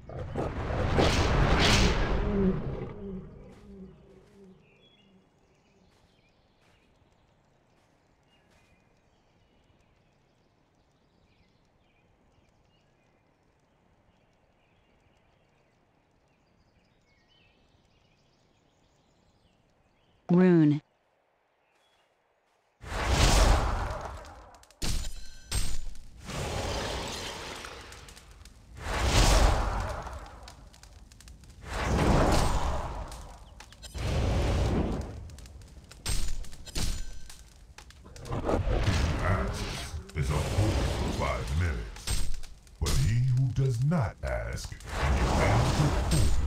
Rune. Is a hope for 5 minutes. But he who does not ask, demands to hope